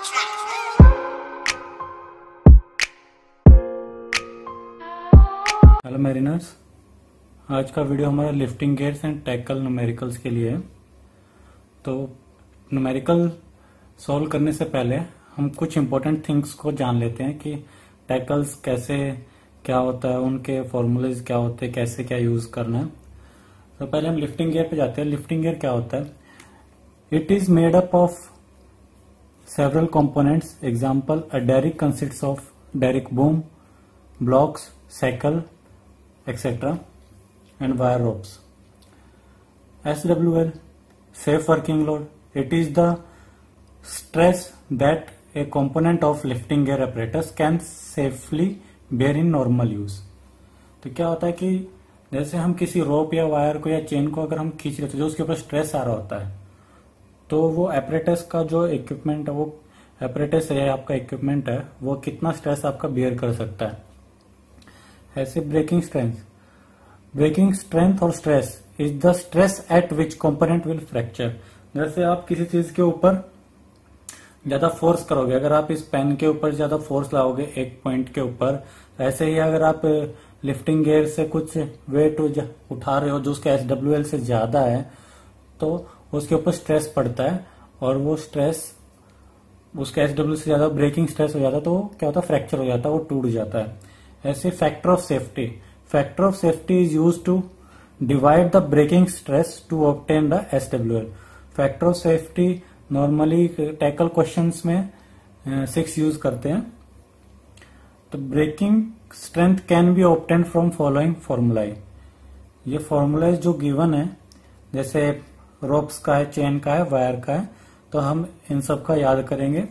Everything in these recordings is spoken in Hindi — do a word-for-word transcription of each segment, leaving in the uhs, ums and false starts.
हेलो मैरिनर्स, आज का वीडियो हमारा lifting gears and tackle numericals के लिए है। तो न्यूमेरिकल सॉल्व करने से पहले हम कुछ इंपॉर्टेंट थिंग्स को जान लेते हैं कि टैकल्स कैसे क्या होता है, उनके फॉर्मूलेज क्या होते हैं, कैसे क्या यूज करना है। तो पहले हम लिफ्टिंग गियर पे जाते हैं। लिफ्टिंग गियर क्या होता है? It is made up of several components. Example, a derrick consists of derrick boom, blocks, cycle, et cetera and wire ropes. S W L, safe working load. It is the stress that a component of lifting gear apparatus can safely bear in normal use. तो क्या होता है कि जैसे हम किसी रोप या वायर को या चेन को अगर हम खींच रहे तो जो उसके ऊपर स्ट्रेस आ रहा होता है, तो वो apparatus का जो इक्विपमेंट है, वो apparatus है आपका इक्विपमेंट है, वो कितना स्ट्रेस आपका बेयर कर सकता है। ऐसे ब्रेकिंग स्ट्रेंथ ब्रेकिंग स्ट्रेंथ और stress is the stress at which component will fracture. जैसे आप किसी चीज के ऊपर ज्यादा फोर्स करोगे, अगर आप इस पेन के ऊपर ज्यादा फोर्स लाओगे एक पॉइंट के ऊपर, ऐसे ही अगर आप लिफ्टिंग गियर से कुछ वेट उठा रहे हो जो उसके एस डब्ल्यू एल से ज्यादा है, तो उसके ऊपर स्ट्रेस पड़ता है और वो स्ट्रेस उसके एस डब्ल्यू से ज्यादा ब्रेकिंग स्ट्रेस हो जाता है, तो क्या होता है, फ्रैक्चर हो जाता है, वो टूट जाता है। ऐसे factor of safety factor of safety is use to divide the breaking stress to obtain the S W L. Factor of safety normally tackle questions में सिक्स यूज करते हैं। तो breaking strength can be obtain from following formulae. ये फॉर्मूलाज जो गिवन है, जैसे रोप्स का है, चेन का है, वायर का है, तो हम इन सब का याद करेंगे।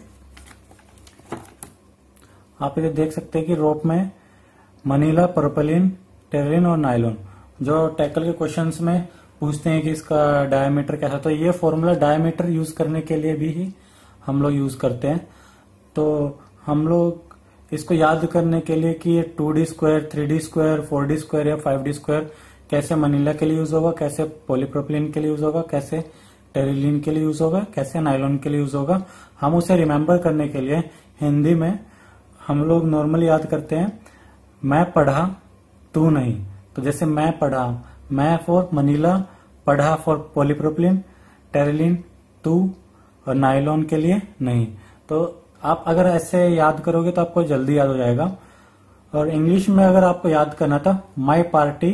आप इधर देख सकते हैं कि रोप में मनीला, परपलिन, टेरिलिन और नायलॉन, जो टैकल के क्वेश्चंस में पूछते हैं कि इसका डायमीटर कैसा, तो ये फॉर्मूला डायमीटर यूज करने के लिए भी ही हम लोग यूज करते हैं। तो हम लोग इसको याद करने के लिए कि ये two D square, three D square, four D square या फाइव डी स्क्वायर कैसे मनीला के लिए यूज होगा, कैसे पॉलीप्रोपिलीन के लिए यूज होगा, कैसे टेरिलिन के लिए यूज होगा, कैसे नायलॉन के लिए यूज होगा, हम उसे रिमेम्बर करने के लिए हिंदी में हम लोग नॉर्मली याद करते हैं, मैं पढ़ा तू नहीं। तो जैसे मैं पढ़ा, मैं फॉर मनीला, पढ़ा फॉर पॉलीप्रोपिलीन, टेरिलिन तू और नायलॉन के लिए नहीं। तो आप अगर ऐसे याद करोगे तो आपको जल्दी याद हो जाएगा। और इंग्लिश में अगर आपको याद करना था, my party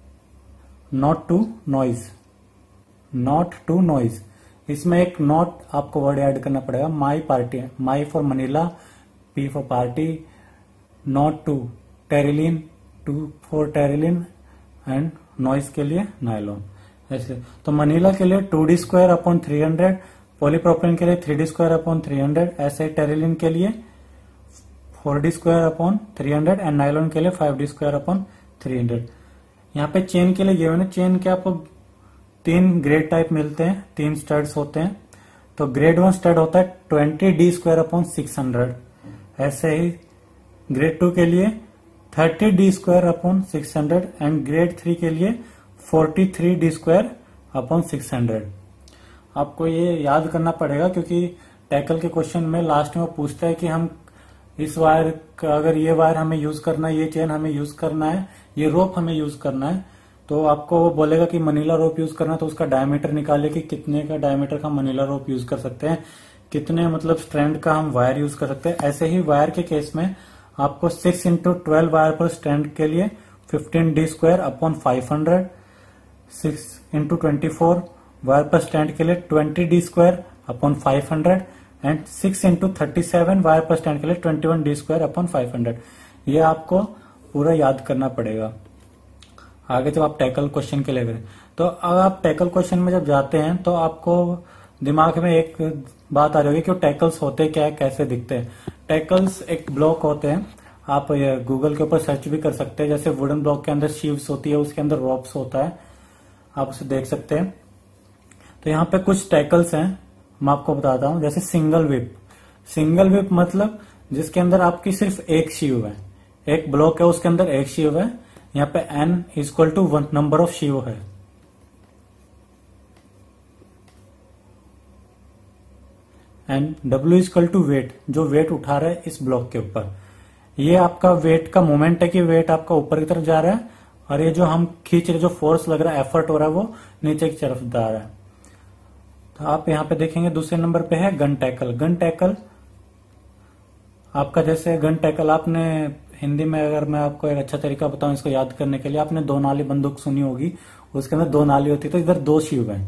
not to noise, not to noise, इसमें एक नॉट आपको वर्ड ऐड करना पड़ेगा। My party, my for manila, P for party, not to terylene, to for terylene and noise के लिए नायलॉन। ऐसे तो मनीला के लिए two D square upon three hundred, polypropylene के लिए three D square upon three hundred, ऐसे टेरिलिन के लिए four D square upon three hundred and nylon के लिए five D square upon three hundred. यहाँ पे चेन के लिए गिवन है, चेन के आपको तीन ग्रेड टाइप मिलते हैं, तीन स्टड्स होते हैं। तो ग्रेड वन स्टड होता है twenty D square upon six hundred, ऐसे ही ग्रेड टू के लिए thirty D square upon six hundred and grade three के लिए forty three D square upon six hundred. आपको ये याद करना पड़ेगा क्योंकि टैकल के क्वेश्चन में लास्ट में पूछता है कि हम इस वायर का, अगर ये वायर हमें यूज करना है, ये चेन हमें यूज करना है, ये रोप हमें यूज करना है, तो आपको वो बोलेगा कि मनीला रोप यूज करना है, तो उसका डायमीटर निकाले कि कितने का डायमीटर का मनीला रोप यूज कर सकते हैं, कितने मतलब स्ट्रैंड का हम वायर यूज कर सकते हैं। ऐसे ही वायर के केस में आपको six into twelve wire per strand के लिए fifteen D square upon five hundred, six into twenty four wire per strand के लिए twenty D square upon five hundred and six into thirty seven wire per strand के लिए twenty one D square upon five hundred. ये आपको पूरा याद करना पड़ेगा आगे जब आप टैकल क्वेश्चन के लिए करें। तो अब आप टैकल क्वेश्चन में जब जाते हैं तो आपको दिमाग में एक बात आ रही होगी कि टैकल्स होते क्या है, कैसे दिखते हैं। टैकल्स एक ब्लॉक होते हैं, आप गूगल के ऊपर सर्च भी कर सकते हैं। जैसे वुडन ब्लॉक के अंदर शीव्स होती है, उसके अंदर रॉप्स होता है, आप उसे देख सकते हैं। तो यहाँ पे कुछ टैकल्स हैं, मैं आपको बताता हूँ। जैसे सिंगल व्हिप, सिंगल व्हिप मतलब जिसके अंदर आपकी सिर्फ एक शीव है, एक ब्लॉक है उसके अंदर एक शीव है। यहाँ पे N equal to one number of sheave है। And W equal to weight, जो वेट उठा रहा है इस ब्लॉक के ऊपर, ये आपका वेट का मोमेंट है कि वेट आपका ऊपर की तरफ जा रहा है, और ये जो हम खींच रहे, जो फोर्स लग रहा है, एफर्ट हो रहा है, वो नीचे की तरफ जा रहा है। तो आप यहाँ पे देखेंगे दूसरे नंबर पे है गन टैकल। गन टैकल आपका, जैसे गन टैकल आपने हिंदी में, अगर मैं आपको एक अच्छा तरीका बताऊं इसको याद करने के लिए, आपने दो नाली बंदूक सुनी होगी, उसके अंदर दो नाली होती है, तो इधर दो शीव हैं,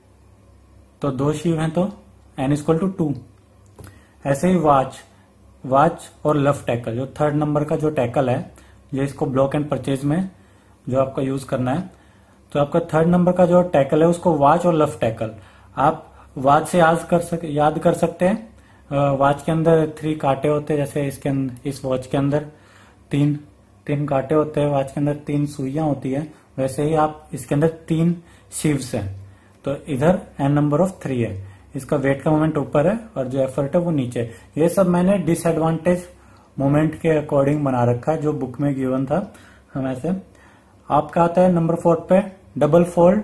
तो दो शीव हैं, तो एन इक्वल टू टू। ऐसे ही वॉच, वॉच और लेफ्ट टैकल, जो थर्ड नंबर का जो टैकल है, जो इसको ब्लॉक एंड परचेज में जो आपका यूज करना है, तो आपका थर्ड नंबर का जो टैकल है उसको वॉच और लेफ्ट टैकल। आप वॉच से याद कर सक याद कर सकते हैं। वॉच के अंदर थ्री कांटे होते हैं, जैसे इसके अंदर, इस वॉच के अंदर तीन तीन कांटे होते हैं, वॉच के अंदर तीन सुइयां होती है, वैसे ही आप इसके अंदर तीन शीव्स हैं, तो इधर एन नंबर ऑफ थ्री है। इसका वेट का मोमेंट ऊपर है और जो एफर्ट है वो नीचे। ये सब मैंने डिसएडवांटेज मोमेंट के अकॉर्डिंग बना रखा है, जो बुक में गिवन था हम ऐसे। आपका आता है नंबर फोर पे डबल फोल्ड,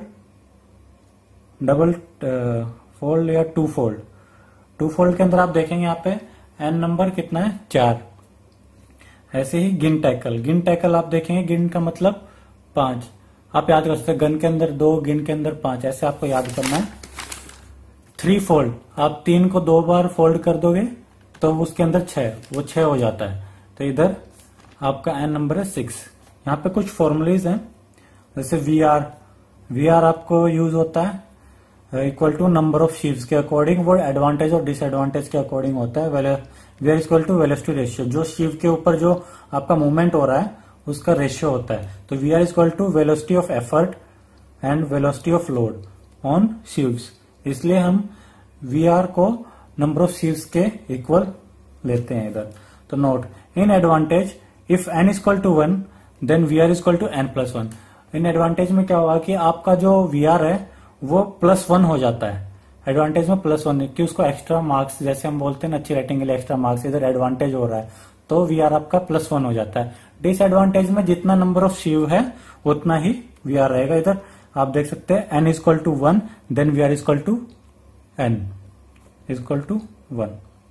डबल फोल्ड या टू फोल्ड। टू फोल्ड के अंदर आप देखेंगे यहाँ पे एन नंबर कितना है, चार। ऐसे ही गिन टैकल, गिन टैकल आप देखेंगे, गिन का मतलब पांच। आप याद कर सकते हैं, गन के अंदर दो, गिन के अंदर पांच, ऐसे आपको याद करना है। थ्री फोल्ड, आप तीन को दो बार फोल्ड कर दोगे तो उसके अंदर छह, वो छह हो जाता है, तो इधर आपका एन नंबर है सिक्स। यहाँ पे कुछ फॉर्मुलेज हैं, जैसे वी आर, वी आर आपको यूज होता है equal to number of sheaves के अकॉर्डिंग, वो एडवांटेज और डिसएडवांटेज के अकॉर्डिंग होता है। V R equal to velocity ratio, जो शीव के ऊपर जो आपका मूवमेंट हो रहा है उसका रेशियो होता है, तो V R equal to velocity of effort and velocity of load on sheaves, इसलिए हम वी आर को नंबर ऑफ शीव्स के इक्वल लेते हैं इधर। तो note in advantage, if N equal to one then V R equal to N plus one. In advantage में क्या होगा कि आपका जो वी आर है वो प्लस वन हो जाता है, एडवांटेज में प्लस वन, कि उसको एक्स्ट्रा मार्क्स, जैसे हम बोलते हैं ना अच्छी राइटिंग के लिए एक्स्ट्रा मार्क्स, इधर एडवांटेज हो रहा है, तो वी आर आपका प्लस वन हो जाता है। डिसएडवांटेज में जितना नंबर ऑफ शीव है उतना ही वी आर रहेगा। इधर आप देख सकते हैं N equal to one then V R equal to N equal to one.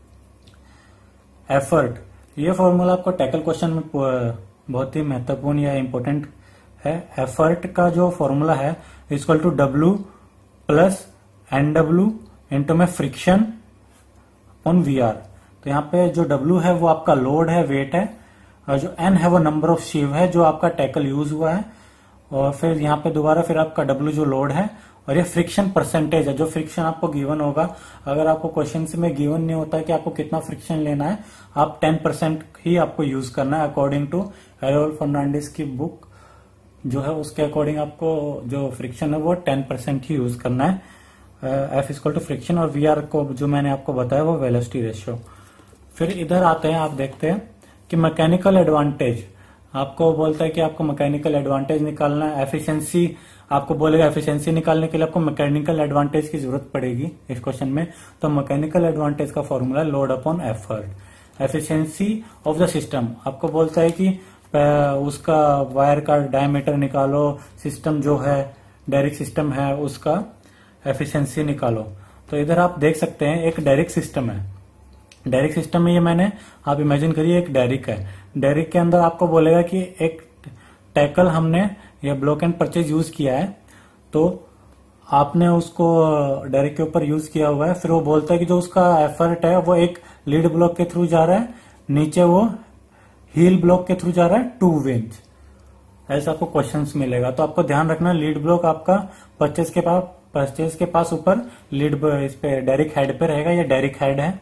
Effort, ये फॉर्मूला आपको टैकल क्वेश्चन में बहुत ही महत्वपूर्ण या इंपॉर्टेंट है। एफर्ट का जो फॉर्मूला है equal to W plus N W into में फ्रिक्शन ऑन वी आर। तो यहाँ पे जो डब्ल्यू है वो आपका लोड है, वेट है, और जो एन है वो नंबर ऑफ शीव है जो आपका टैकल यूज हुआ है, और फिर यहाँ पे दोबारा फिर आपका डब्ल्यू जो लोड है, और ये फ्रिक्शन परसेंटेज है, जो फ्रिक्शन आपको गिवन होगा। अगर आपको क्वेश्चन में गिवन नहीं होता है कि आपको कितना फ्रिक्शन लेना है, आप टेन परसेंट ही आपको यूज करना है अकॉर्डिंग टू हैरोल्ड फर्नांडिस की बुक जो है, उसके अकॉर्डिंग आपको जो फ्रिक्शन है वो टेन परसेंट ही यूज करना है। एफ इक्वल टू फ्रिक्शन, और वी आर को जो मैंने आपको बताया वो वेलोसिटी रेशियो। फिर इधर आते हैं, आप देखते हैं कि मैकेनिकल एडवांटेज, आपको बोलता है कि आपको मैकेनिकल एडवांटेज निकालना है। एफिशिएंसी आपको बोलेगा, एफिशिएंसी निकालने के लिए आपको मैकेनिकल एडवांटेज की जरूरत पड़ेगी इस क्वेश्चन में, तो मैकेनिकल एडवांटेज का formula load upon effort. Efficiency of the system, आपको बोलता है कि उसका वायर का डायमीटर निकालो, सिस्टम जो है डायरेक्ट सिस्टम है उसका एफिशिएंसी निकालो। तो इधर आप देख सकते हैं एक डायरेक्ट सिस्टम है, डायरेक्ट सिस्टम में ये मैंने, आप इमेजिन करिए एक डायरेक्ट है, डायरेक्ट के अंदर आपको बोलेगा कि एक टैकल हमने ये ब्लॉक एंड परचेज यूज किया है, तो आपने उसको डायरेक्ट के ऊपर यूज किया हुआ है, फिर वो बोलता है कि जो उसका एफर्ट है वो एक लीड ब्लॉक के थ्रू जा रहा है, नीचे वो हील ब्लॉक के थ्रू जा रहा है टू विंच, ऐसा आपको क्वेश्चंस मिलेगा। तो आपको ध्यान रखना लीड ब्लॉक आपका परचेज के पास परचेज के पास ऊपर लीड इस पे डायरेक्ट हेड पे रहेगा, ये डायरेक्ट हेड है,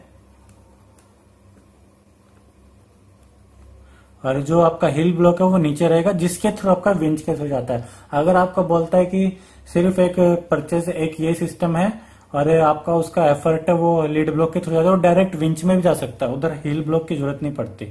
और जो आपका हील ब्लॉक है वो नीचे रहेगा जिसके थ्रू आपका विंच के थ्रू जाता है। अगर आपको बोलता है कि सिर्फ एक परचेज एक ये सिस्टम है और आपका उसका एफर्ट है वो लीड ब्लॉक के थ्रू जाता है, वो डायरेक्ट विंच में भी जा सकता है, उधर हील ब्लॉक की जरूरत नहीं पड़ती।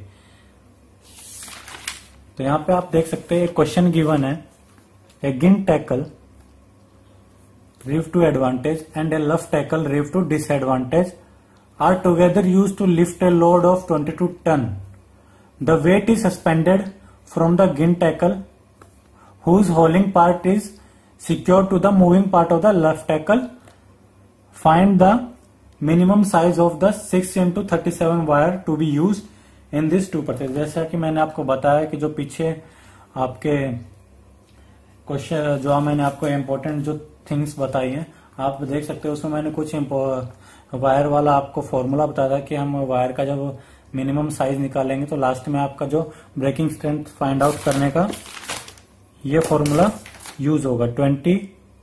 तो यहाँ पे आप देख सकते हैं एक क्वेश्चन गिवन है, a gun tackle rove to advantage and a left tackle rove to disadvantage are together use to lift a load of twenty two ton. The weight is suspended from the gin tackle whose hauling part is secured to the moving part of the left tackle. Find the minimum size of the six into thirty seven wire to be use in this two process. जैसा कि मैंने आपको बताया कि जो पीछे आपके क्वेश्चन जो मैंने आपको इम्पोर्टेंट जो थिंग्स बताई हैं आप देख सकते हो, उसमें मैंने कुछ वायर वाला आपको फॉर्मूला बताया था कि हम वायर का जब मिनिमम साइज निकालेंगे तो लास्ट में आपका जो ब्रेकिंग स्ट्रेंथ फाइंड आउट करने का ये फॉर्मूला यूज होगा। Twenty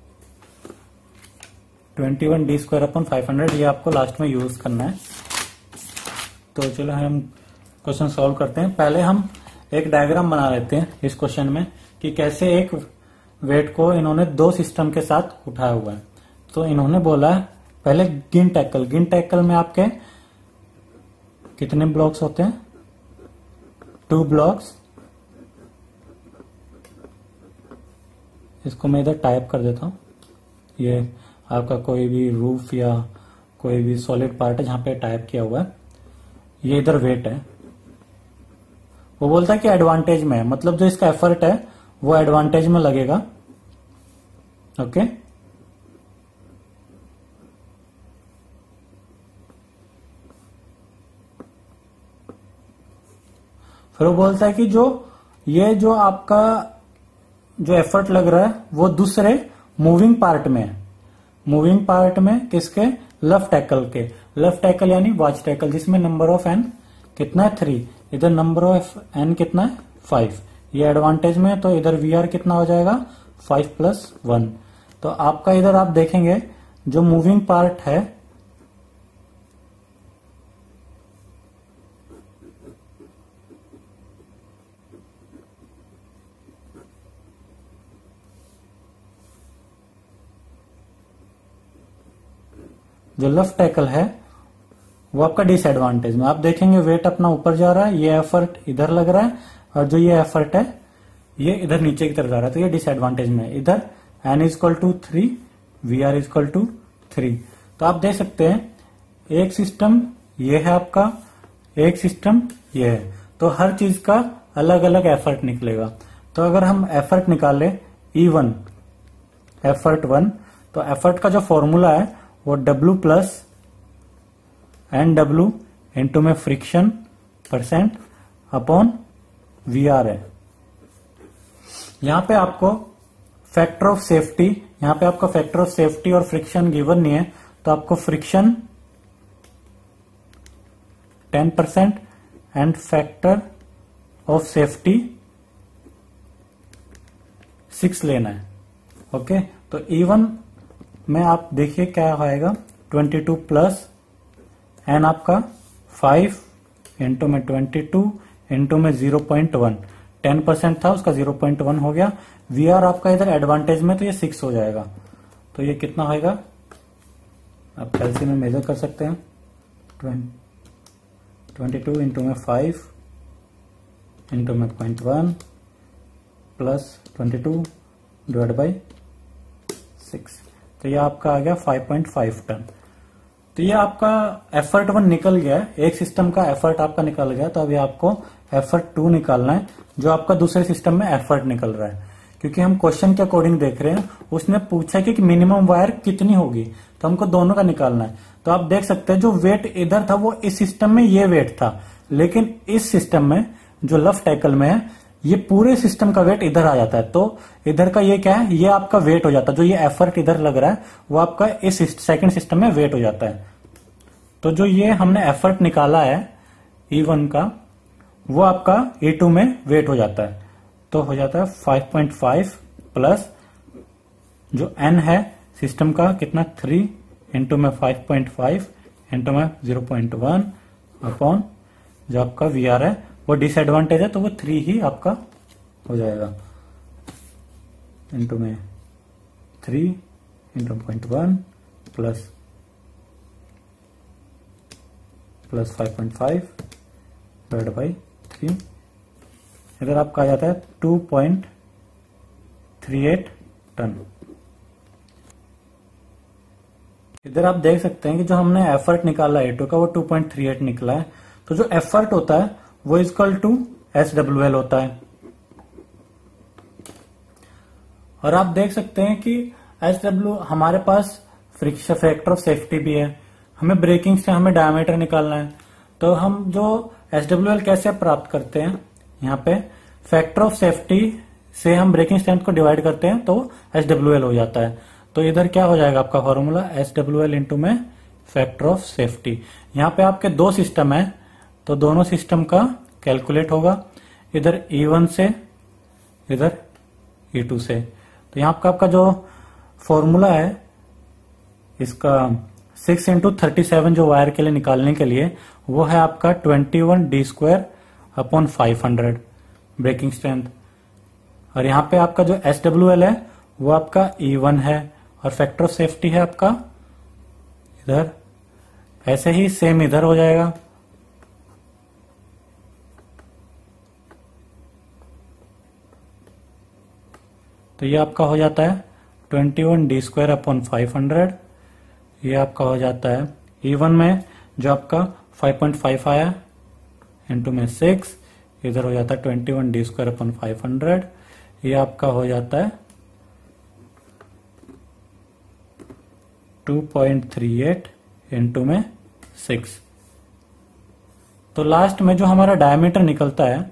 twenty one D square upon five hundred, ये आपको लास्ट में यूज करना है। तो चलो हम क्वेश्चन सॉल्व करते हैं। पहले हम एक डायग्राम बना लेते हैं इस क्वेश्चन में कि कैसे एक वेट को इन्होंने दो सिस्टम के साथ उठाया हुआ है। तो इन्होंने बोला है पहले गिन टैकल। गिन टैकल में आपके कितने ब्लॉक्स होते हैं? Two blocks. इसको मैं इधर टाइप कर देता हूं। ये आपका कोई भी रूफ या कोई भी सॉलिड पार्ट है जहां पे टाइप किया हुआ है। ये इधर वेट है। वो बोलता है कि एडवांटेज में है, मतलब जो इसका एफर्ट है वो एडवांटेज में लगेगा। ओके, फिर वो बोलता है कि जो ये जो आपका जो एफर्ट लग रहा है वो दूसरे मूविंग पार्ट में है। मूविंग पार्ट में किसके? लेफ्ट टैकल के। लेफ्ट टैकल यानी वॉच टैकल, जिसमें नंबर ऑफ एन कितना है? थ्री। इधर नंबर ऑफ एन कितना है? फाइव। ये एडवांटेज में है तो इधर वी आर कितना हो जाएगा? Five plus one. तो आपका इधर आप देखेंगे जो मूविंग पार्ट है जो लेफ्ट टैकल है वो आपका डिसएडवांटेज में। आप देखेंगे वेट अपना ऊपर जा रहा है, ये एफर्ट इधर लग रहा है, और जो ये एफर्ट है ये इधर नीचे की तरफ जा रहा है, तो ये डिसएडवांटेज में। इधर N is equal to three, V R is equal to three. तो आप देख सकते हैं एक सिस्टम ये है आपका, एक सिस्टम ये है, तो हर चीज का अलग अलग एफर्ट निकलेगा। तो अगर हम एफर्ट निकाले ई वन, एफर्ट वन, तो एफर्ट का जो फॉर्मूला है वो W plus N W into में friction percent upon V R है। यहां पे आपको फैक्टर ऑफ सेफ्टी, यहां पे आपको फैक्टर ऑफ सेफ्टी और फ्रिक्शन गिवन नहीं है, तो आपको friction ten percent and factor of safety six लेना है। ओके, तो इवन में आप देखिए क्या आएगा, ट्वेंटी टू प्लस एन आपका फाइव इंटू में ट्वेंटी टू इंटू में zero point one, ten percent था उसका जीरो पॉइंट वन हो गया। वी आर आपका इधर एडवांटेज में तो ये सिक्स हो जाएगा। तो ये कितना होएगा आप कैलसी में मेजर कर सकते हैं, ट्वेंटी टू इंटू में फाइव इंटू में point one plus twenty two divide by six, तो ये आपका आ गया फाइव पॉइंट फाइव टन। तो ये आपका एफर्ट वन निकल गया है, एक सिस्टम का एफर्ट आपका निकल गया। तो अभी आपको एफर्ट टू निकालना है जो आपका दूसरे सिस्टम में एफर्ट निकल रहा है, क्योंकि हम क्वेश्चन के अकॉर्डिंग देख रहे हैं। उसने पूछा कि मिनिमम वायर कितनी होगी, तो हमको दोनों का निकालना है। तो आप देख सकते हैं जो वेट इधर था वो इस सिस्टम में ये वेट था, लेकिन इस सिस्टम में जो लेफ्ट टैकल में है ये पूरे सिस्टम का वेट इधर आ जाता है। तो इधर का ये क्या है, ये आपका वेट हो जाता है। जो ये एफर्ट इधर लग रहा है वो आपका इस सेकंड सिस्टम में वेट हो जाता है। तो जो ये हमने एफर्ट निकाला है ई वन का, वो आपका ई टू में वेट हो जाता है। तो हो जाता है फाइव पॉइंट फाइव प्लस जो एन है सिस्टम का कितना, थ्री इंटू में फाइव पॉइंट फाइव इंटू में जीरो पॉइंट वन अपॉन जो आपका वी आर है वो डिसएडवांटेज है तो वो थ्री ही आपका हो जाएगा, इंटू में three into point one plus plus five point five divide by three. इधर आपका आ जाता है two point three eight ton. इधर आप देख सकते हैं कि जो हमने एफर्ट निकाला ए टू का वो टू पॉइंट थ्री एट निकला है। तो जो एफर्ट होता है वो equal to S W L होता है। और आप देख सकते हैं कि एस डब्ल्यू हमारे पास फ्रिक्शन फैक्टर ऑफ सेफ्टी भी है, हमें ब्रेकिंग से हमें डायमीटर निकालना है। तो हम जो एस डब्ल्यू एल कैसे प्राप्त करते हैं, यहाँ पे फैक्टर ऑफ सेफ्टी से हम ब्रेकिंग स्ट्रेंथ को डिवाइड करते हैं तो एस डब्ल्यू एल हो जाता है। तो इधर क्या हो जाएगा आपका formula, S W L into में फैक्टर ऑफ सेफ्टी। यहाँ पे आपके दो सिस्टम है तो दोनों सिस्टम का कैलकुलेट होगा, इधर ई वन से इधर ई टू से। तो यहाँ आपका आपका जो फॉर्मूला है इसका सिक्स इंटू थर्टी सेवन जो वायर के लिए निकालने के लिए, वो है आपका twenty one D square upon five hundred breaking strength. और यहाँ पे आपका जो एस डब्ल्यू एल है वो आपका ई वन है और फैक्टर ऑफ सेफ्टी है आपका इधर। ऐसे ही सेम इधर हो जाएगा। तो ये आपका हो जाता है twenty one D square upon five hundred. ये आपका हो जाता है ई वन में जो आपका फाइव पॉइंट फाइव आया इंटू में सिक्स, इधर हो जाता है twenty one D square upon five hundred. ये आपका हो जाता है two point three eight into में सिक्स। तो लास्ट में जो हमारा डायमीटर निकलता है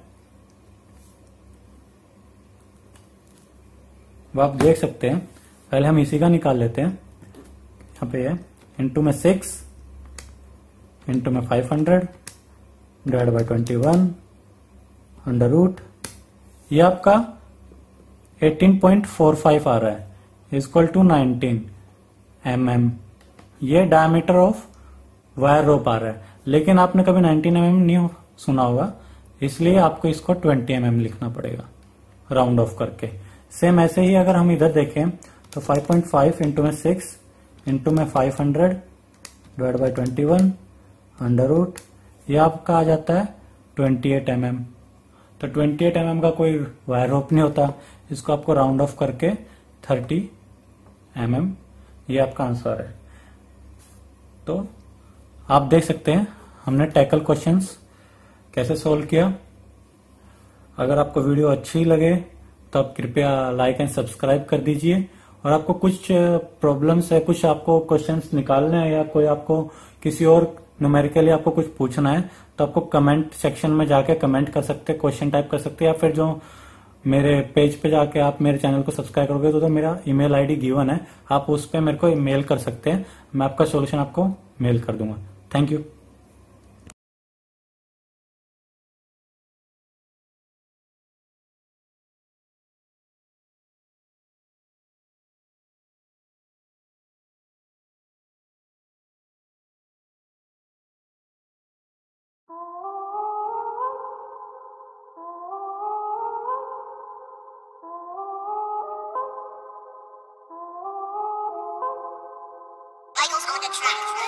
वो आप देख सकते हैं। पहले हम इसी का निकाल लेते हैं। यहाँ पे है इंटू में सिक्स इंटू में five hundred divide by twenty one under root, ये आपका एटीन पॉइंट फोर फाइव आ रहा है equal to nineteen m m. ये डायमीटर ऑफ वायर रोप आ रहा है, लेकिन आपने कभी नाइनटीन एम एम नहीं सुना होगा, इसलिए आपको इसको ट्वेंटी एम एम लिखना पड़ेगा राउंड ऑफ करके। सेम ऐसे ही अगर हम इधर देखें तो फाइव पॉइंट फाइव इंटू में सिक्स इंटू में five hundred divide by twenty one under root, ये आपका आ जाता है ट्वेंटी एट एम एम। तो ट्वेंटी एट एम एम का कोई वायर रोप नहीं होता, इसको आपको राउंड ऑफ करके थर्टी एम एम, ये आपका आंसर है। तो आप देख सकते हैं हमने टैकल क्वेश्चंस कैसे सॉल्व किया। अगर आपको वीडियो अच्छी लगे तो आप कृपया लाइक एंड सब्सक्राइब कर दीजिए। और आपको कुछ प्रॉब्लम्स है, कुछ आपको क्वेश्चंस निकालने हैं या कोई आपको किसी और न्यूमेरिकली आपको कुछ पूछना है तो आपको कमेंट सेक्शन में जाके कमेंट कर सकते हैं, क्वेश्चन टाइप कर सकते हैं, या फिर जो मेरे पेज पे जाके आप मेरे चैनल को सब्सक्राइब करोगे तो, तो मेरा ईमेल आईडी गिवन है, आप उस पर मेरे को मेल कर सकते हैं। मैं आपका सोल्यूशन आपको मेल कर दूंगा। Thank you. Michael's on the track.